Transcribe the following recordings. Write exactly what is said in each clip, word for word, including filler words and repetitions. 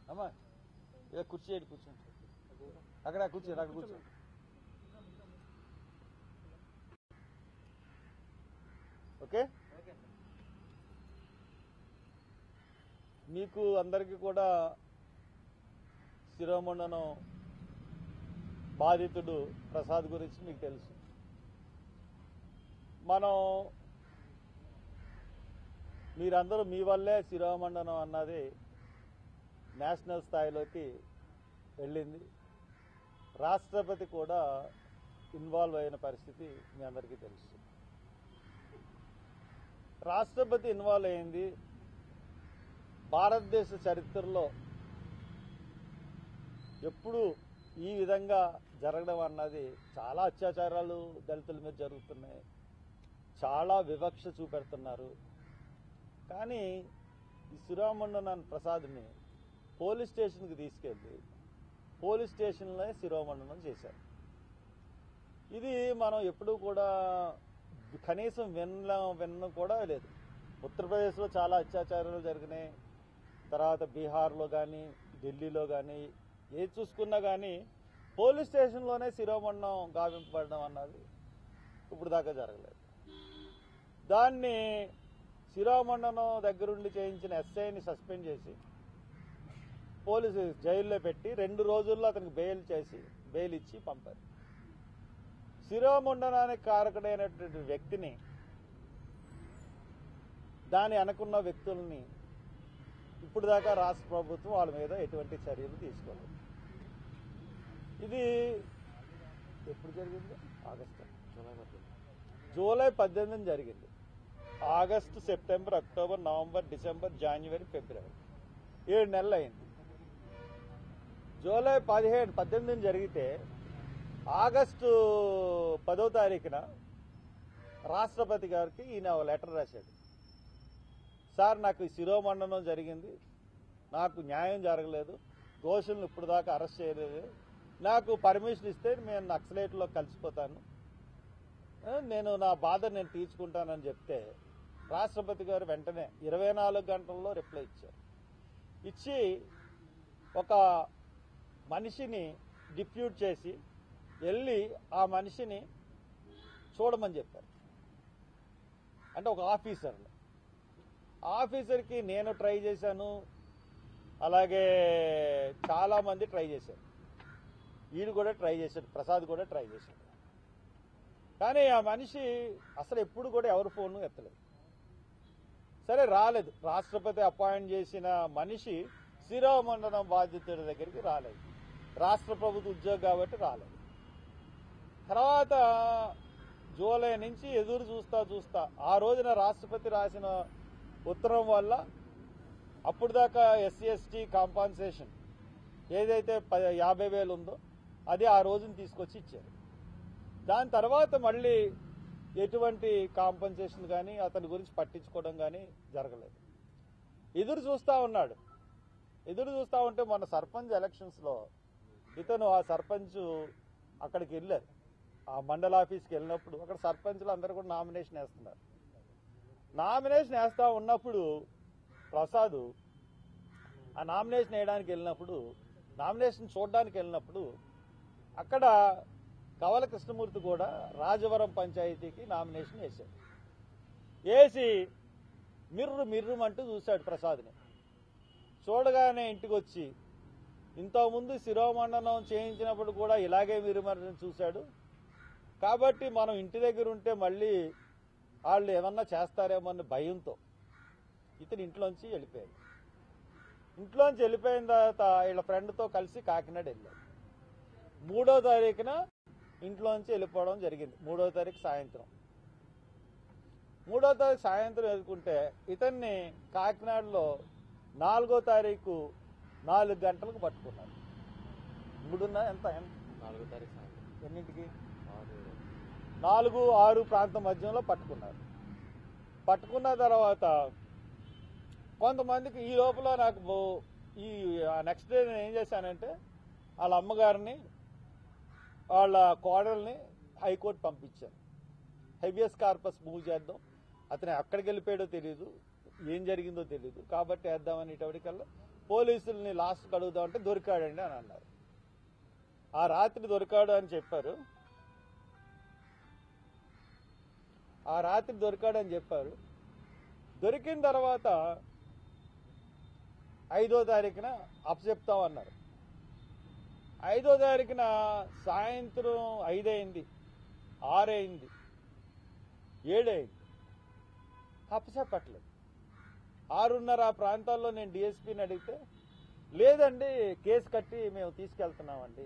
అమ్మా ఇక కుర్చీ ఏడు కూర్చోండి అక్కడ కూర్చోండి అక్కడ కూర్చోండి ఓకే మీకు అందరికీ కూడా శిరోమండనం బాధితుడు ప్రసాద్ గురించి మీకు తెలుసు. మనం మీరందరూ మీ వల్లే శిరోమండనం అన్నది నేషనల్ స్థాయిలోకి వెళ్ళింది. రాష్ట్రపతి కూడా ఇన్వాల్వ్ అయిన పరిస్థితి మీ అందరికీ తెలుసు. రాష్ట్రపతి ఇన్వాల్వ్ అయింది భారతదేశ చరిత్రలో ఎప్పుడు ఈ విధంగా జరగడం అన్నది చాలా అత్యాచారాలు దళితుల మీద జరుగుతున్నాయి, చాలా వివక్ష చూపెడుతున్నారు. కానీ ఈ శిరోమండనం ప్రసాద్ని పోలీస్ స్టేషన్కి తీసుకెళ్ళి పోలీస్ స్టేషన్లో శిరోమండనం చేశారు. ఇది మనం ఎప్పుడూ కూడా కనీసం విన్న విన్న కూడా లేదు. ఉత్తరప్రదేశ్లో చాలా అత్యాచారాలు జరిగినాయి, తర్వాత బీహార్లో కానీ ఢిల్లీలో కానీ ఏది చూసుకున్నా కానీ పోలీస్ స్టేషన్లోనే శిరోమండనం గావింపబడడం అన్నది ఇప్పుడు దాకా జరగలేదు. దాన్ని శిరోమండనం దగ్గరుండి చేయించిన ఎస్ఐని సస్పెండ్ చేసి పోలీసు జైల్లో పెట్టి రెండు రోజుల్లో అతనికి బెయిల్ చేసి బెయిల్ ఇచ్చి పంపారు. శిరోమండనానికి కారకుడైనటువంటి వ్యక్తిని, దాని అనుకున్న వ్యక్తుల్ని ఇప్పుడు దాకా రాష్ట్ర ప్రభుత్వం వాళ్ళ మీద ఎటువంటి చర్యలు తీసుకోలేదు. ఇది ఎప్పుడు జరిగింది? ఆగస్టు జూలై పద్దెనిమిది జరిగింది. August, September, October, November, December, జనవరి, ఫిబ్రవరి ఏడు నెలలు అయింది. జూలై పదిహేడు పద్దెనిమిది జరిగితే ఆగస్టు పదో తారీఖున రాష్ట్రపతి గారికి ఈయన లెటర్ రాశాడు. సార్, నాకు శిరోమండనం జరిగింది, నాకు న్యాయం జరగలేదు, దోషులను ఇప్పుడు దాకా అరెస్ట్ చేయలేదు, నాకు పర్మిషన్ ఇస్తే నేను నక్సలైట్లో కలిసిపోతాను, నేను నా బాధ నేను తీర్చుకుంటానని చెప్తే రాష్ట్రపతి గారు వెంటనే ఇరవై నాలుగు గంటల్లో రిప్లై ఇచ్చారు. ఇచ్చి ఒక మనిషిని డిప్యూట్ చేసి వెళ్ళి ఆ మనిషిని చూడమని చెప్పారు. అంటే ఒక ఆఫీసర్ని ఆఫీసర్కి నేను ట్రై చేశాను, అలాగే చాలామంది ట్రై చేశారు, వీడు కూడా ట్రై చేశాడు, ప్రసాద్ కూడా ట్రై చేశాడు. కానీ ఆ మనిషి అసలు ఎప్పుడు కూడా ఎవరి ఫోను ఎత్తలేదు. సరే, రాలేదు. రాష్ట్రపతి అపాయింట్ చేసిన మనిషి శిరోమండనం బాధితుడి దగ్గరికి రాలేదు. రాష్ట్ర ప్రభుత్వ ఉద్యోగం కాబట్టి రాలేదు. తర్వాత జూలై నుంచి ఎదురు చూస్తా చూస్తా ఆ రోజున రాష్ట్రపతి రాసిన ఉత్తరం వల్ల అప్పుడు దాకా ఎస్సీ ఎస్టీ కాంపన్సేషన్ ఏదైతే యాభై వేలు ఉందో అది ఆ రోజున తీసుకొచ్చి ఇచ్చారు. దాని తర్వాత మళ్ళీ ఎటువంటి కాంపన్సేషన్ కానీ అతని గురించి పట్టించుకోవడం కానీ జరగలేదు. ఎదురు చూస్తూ ఉన్నాడు. ఎదురు చూస్తూ ఉంటే మన సర్పంచ్ ఎలక్షన్స్లో ఇతను ఆ సర్పంచ్ అక్కడికి వెళ్ళారు. ఆ మండల ఆఫీస్కి వెళ్ళినప్పుడు అక్కడ సర్పంచ్లు అందరూ కూడా నామినేషన్ వేస్తున్నారు. నామినేషన్ వేస్తూ ఉన్నప్పుడు ప్రసాద్ ఆ నామినేషన్ వేయడానికి వెళ్ళినప్పుడు నామినేషన్ చూడడానికి వెళ్ళినప్పుడు అక్కడ కవల కృష్ణమూర్తి కూడా రాజవరం పంచాయతీకి నామినేషన్ వేశాడు. వేసి మిర్రు మిర్రుమంటూ చూశాడు ప్రసాద్ని. చూడగానే ఇంటికి వచ్చి ఇంతకుముందు శిరోమండనం చేయించినప్పుడు కూడా ఇలాగే మిర్రుమర్రని చూశాడు, కాబట్టి మనం ఇంటి దగ్గర ఉంటే మళ్ళీ వాళ్ళు ఏమన్నా చేస్తారేమో అన్న భయంతో ఇతను ఇంట్లోంచి వెళ్ళిపోయాడు. ఇంట్లోంచి వెళ్ళిపోయిన తర్వాత వీళ్ళ ఫ్రెండ్తో కలిసి కాకినాడ వెళ్ళాడు. మూడో తారీఖున ఇంట్లోంచి వెళ్ళిపోవడం జరిగింది. మూడో తారీఖు సాయంత్రం మూడో తారీఖు సాయంత్రం వెళ్తుంటే ఇతన్ని కాకినాడలో నాలుగో తారీఖు నాలుగు గంటలకు పట్టుకున్నారు. మూడున్న ఎంత నాలుగో తారీఖు సాయంత్రం ఎన్నింటికి నాలుగు ఆరు ప్రాంతం మధ్యలో పట్టుకున్నారు. పట్టుకున్న తర్వాత కొంతమందికి ఈ లోపల నాకు ఈ నెక్స్ట్ డే నేను ఏం చేశానంటే వాళ్ళ అమ్మగారిని వాళ్ళ కోడల్ని హైకోర్టు పంపించాను. హెబియస్ కార్పస్ మూవ్ చేద్దాం, అతను ఎక్కడికి వెళ్ళిపోయాడో తెలియదు, ఏం జరిగిందో తెలియదు, కాబట్టి వేద్దామని ఇటవడికల్లా పోలీసుల్ని లాస్ట్కి అడుగుదామంటే దొరికాడండి అని అన్నారు. ఆ రాత్రి దొరికాడు అని చెప్పారు. ఆ రాత్రి దొరికాడని చెప్పారు. దొరికిన తర్వాత ఐదో తారీఖున అప్పచెప్తామన్నారు. ఐదో తారీఖున సాయంత్రం ఐదైంది, ఆరైంది, ఏడైంది, అప్పచెప్పట్లేదు. ఆరున్నర ఆ ప్రాంతాల్లో నేను డిఎస్పీని అడిగితే లేదండి కేసు కట్టి మేము తీసుకెళ్తున్నామండి.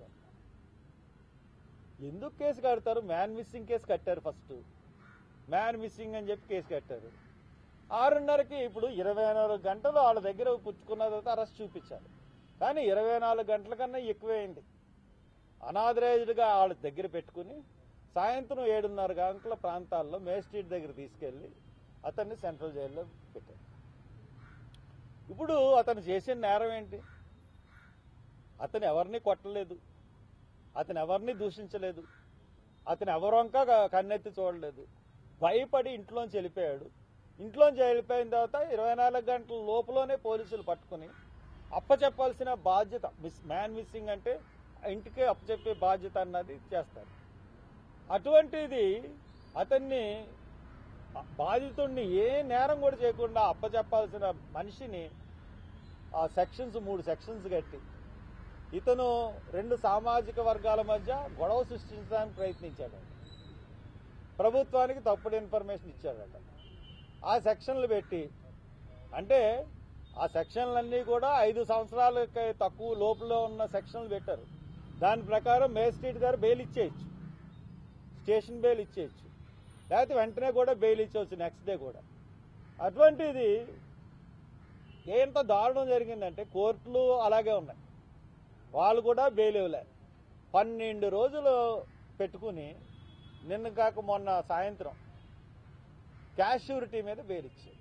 ఎందుకు కేసు కడతారు? మ్యాన్ మిస్సింగ్ కేసు కట్టారు. ఫస్ట్ మ్యాన్ మిస్సింగ్ అని చెప్పి కేసు కట్టారు. ఆరున్నరకి ఇప్పుడు ఇరవై నాలుగు గంటలు వాళ్ళ దగ్గర పుచ్చుకున్న తర్వాత అరెస్ట్ చూపించాలి. కానీ ఇరవై నాలుగు గంటల కన్నా ఎక్కువైంది. అనాథరైజ్డ్గా వాళ్ళ దగ్గర పెట్టుకుని సాయంత్రం ఏడున్నర గంటల ప్రాంతాల్లో మేజిస్ట్రేట్ దగ్గర తీసుకెళ్లి అతన్ని సెంట్రల్ జైల్లో పెట్టారు. ఇప్పుడు అతను చేసిన నేరం ఏంటి? అతను ఎవరిని కొట్టలేదు, అతను ఎవరిని దూషించలేదు, అతను ఎవరొంక కన్నెత్తి చూడలేదు. భయపడి ఇంట్లోంచి వెళ్ళిపోయాడు. ఇంట్లోంచి వెళ్ళిపోయిన తర్వాత ఇరవై నాలుగు గంటల లోపలనే పోలీసులు పట్టుకుని అప్పచెప్పాల్సిన బాధ్యత, మిస్ మ్యాన్ మిస్సింగ్ అంటే ఇంటికే అప్పచెప్పే బాధ్యత అన్నది చేస్తారు. అటువంటిది అతన్ని బాధితుడిని ఏ నేరం కూడా చేయకుండా అప్పచెప్పాల్సిన మనిషిని ఆ సెక్షన్స్ మూడు సెక్షన్స్ కట్టి ఇతను రెండు సామాజిక వర్గాల మధ్య గొడవ సృష్టించడానికి ప్రయత్నించాడు. ప్రభుత్వానికి తప్పుడు ఇన్ఫర్మేషన్ ఇచ్చాడట. ఆ సెక్షన్లు పెట్టి, అంటే ఆ సెక్షన్లన్నీ కూడా ఐదు సంవత్సరాలకి తక్కువ లోపల ఉన్న సెక్షన్లు పెట్టారు. దాని ప్రకారం మేజిస్ట్రేట్ గారు బెయిల్ ఇచ్చేయచ్చు, స్టేషన్ బెయిల్ ఇచ్చేయచ్చు, లేకపోతే వెంటనే కూడా బెయిల్ ఇచ్చేవచ్చు నెక్స్ట్ డే కూడా. అటువంటిది ఎంత దారుణం జరిగిందంటే కోర్టులు అలాగే ఉన్నాయి, వాళ్ళు కూడా బెయిల్ ఇవ్వలే. పన్నెండు రోజులు పెట్టుకుని నిన్న కాక మొన్న సాయంత్రం క్యాష్ షూరిటీ మీద బెయిల్ ఇచ్చారు.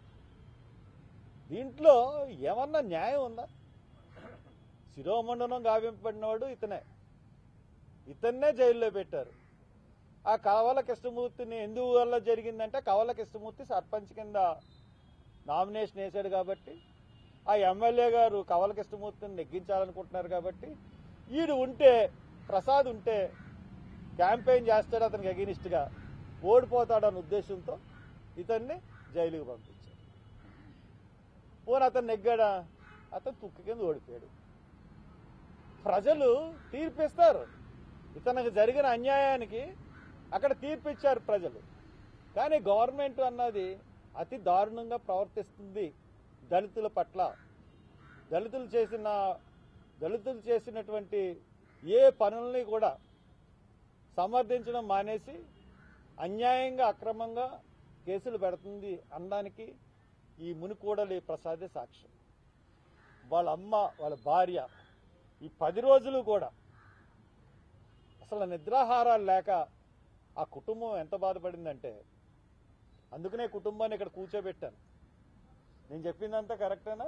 దీంట్లో ఏమన్నా న్యాయం ఉందా? శిరోమండనం గావింపబడినవాడు ఇతనే, ఇతన్నే జైల్లో పెట్టారు. ఆ కవల కృష్ణమూర్తిని ఎందువల్ల జరిగిందంటే కవల కృష్ణమూర్తి సర్పంచ్ కింద నామినేషన్ వేశాడు కాబట్టి, ఆ ఎమ్మెల్యే గారు కవల కృష్ణమూర్తిని నెగ్గించాలనుకుంటున్నారు కాబట్టి, ఈడు ఉంటే ప్రసాద్ ఉంటే క్యాంపెయిన్ చేస్తాడు అతనికి అగెనిస్ట్గా, ఓడిపోతాడన్న ఉద్దేశంతో ఇతన్ని జైలుకి పంపించాడు. పోనీ అతను నెగ్గాడా? అతను తుక్కు కింద ఓడిపోయాడు. ప్రజలు తీర్పిస్తారు. ఇతనికి జరిగిన అన్యాయానికి అక్కడ తీర్పిచ్చారు ప్రజలు. కానీ గవర్నమెంట్ అన్నది అతి దారుణంగా ప్రవర్తిస్తుంది దళితుల పట్ల. దళితులు చేసిన దళితులు చేసినటువంటి ఏ పనుల్ని కూడా సమర్థించడం మానేసి అన్యాయంగా అక్రమంగా కేసులు పెడుతుంది అనడానికి ఈ మునికోడలి ప్రసాదే సాక్ష్యం. వాళ్ళ అమ్మ, వాళ్ళ భార్య ఈ పది రోజులు కూడా అసలు నిద్రాహారాలు లేక ఆ కుటుంబం ఎంత బాధపడిందంటే, అందుకనే కుటుంబాన్ని ఇక్కడ కూర్చోబెట్టాను. నేను చెప్పిందంతా కరెక్టేనా?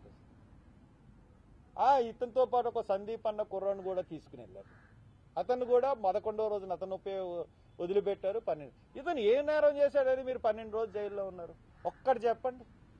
ఆ ఇతనితో పాటు ఒక సందీప్ అన్న కుర్రాన్ని కూడా తీసుకుని వెళ్ళారు. అతను కూడా పదకొండో రోజున అతను వదిలిపెట్టారు. పన్నెండు ఇతను ఏ నేరం చేశాడని మీరు పన్నెండు రోజులు జైల్లో ఉన్నారు? ఒక్కటి చెప్పండి.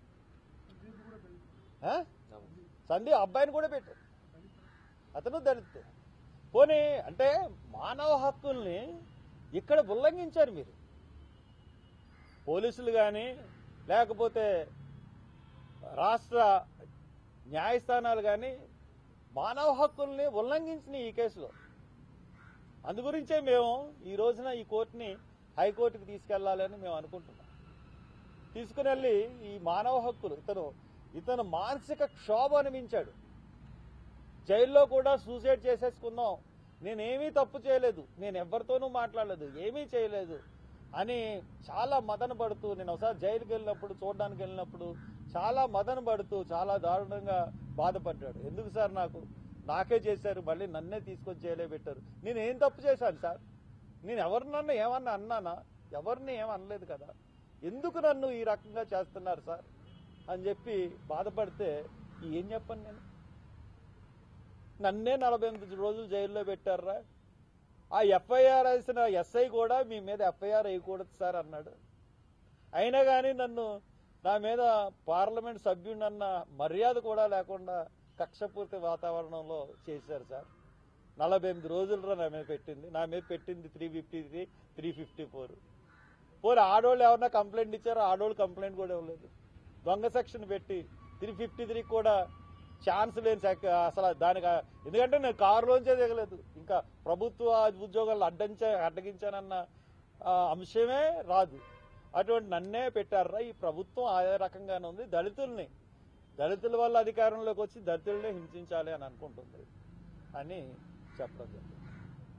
సందీప్ అబ్బాయిని కూడా పెట్టారు, అతను దళితుడు. పోనీ అంటే మానవ హక్కుల్ని ఇక్కడ ఉల్లంఘించారు మీరు. పోలీసులు కానీ లేకపోతే రాష్ట్ర న్యాయస్థానాలు కానీ మానవ హక్కుల్ని ఉల్లంఘించిన ఈ కేసులో. అందుగురించే మేము ఈ రోజున ఈ కోర్టుని హైకోర్టుకి తీసుకెళ్లాలని మేము అనుకుంటున్నాం. తీసుకుని వెళ్ళి ఈ మానవ హక్కులు, ఇతను ఇతను మానసిక క్షోభ అనిపించాడు. జైల్లో కూడా సూసైడ్ చేసేసుకుందాం, నేనేమీ తప్పు చేయలేదు, నేను ఎవరితోనూ మాట్లాడలేదు, ఏమీ చేయలేదు అని చాలా మదన పడుతూ, నేను ఒకసారి జైలుకి వెళ్ళినప్పుడు చూడడానికి వెళ్ళినప్పుడు చాలా మదన పడుతూ చాలా దారుణంగా బాధపడ్డాడు. ఎందుకు సార్ నాకు నాకే చేశారు, మళ్ళీ నన్నే తీసుకొని జైలే పెట్టారు, నేను ఏం తప్పు చేశాను సార్? నేను ఎవరినన్నా ఏమన్నా అన్నానా? ఎవరిని ఏమనలేదు కదా, ఎందుకు నన్ను ఈ రకంగా చేస్తున్నారు సార్ అని చెప్పి బాధపడితే ఏం చెప్పను నేను? నన్నే నలభై ఎనిమిది రోజులు జైల్లో పెట్టారా? ఆ ఎఫ్ఐఆర్ వేసిన ఎస్ఐ కూడా మీ మీద ఎఫ్ఐఆర్ వేయకూడదు సార్ అన్నాడు. అయినా కానీ నన్ను నా మీద పార్లమెంట్ సభ్యుడన్న మర్యాద కూడా లేకుండా కక్షపూర్తి వాతావరణంలో చేశారు సార్. నలభై ఎనిమిది రోజుల్లో నా మీద పెట్టింది నా మీద పెట్టింది three fifty three three fifty four పోనీ ఆడోళ్ళు ఎవరన్నా కంప్లైంట్ ఇచ్చారో ఆడోళ్ళు కంప్లైంట్ కూడా ఇవ్వలేదు. దొంగ సెక్షన్ పెట్టి త్రీ ఫిఫ్టీ త్రీ కూడా ఛాన్స్ లేని సెక్ అసలు దానికి ఎందుకంటే నేను కారులోంచే దిగలేదు. ఇంకా ప్రభుత్వ ఉద్యోగాలు అడ్డంచ అడ్డగించానన్న అంశమే రాదు. అటువంటి నన్నే పెట్టారా ఈ ప్రభుత్వం అదే రకంగానే ఉంది. దళితుల్ని దళితుల వల్ల అధికారంలోకి వచ్చి దళితుల్ని హింసించాలి అని అనుకుంటుంది అని చెప్పడం జరిగింది.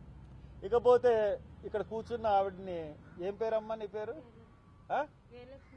ఇకపోతే ఇక్కడ కూర్చున్న ఆవిడని ఏం పేరమ్మా నీ పేరు?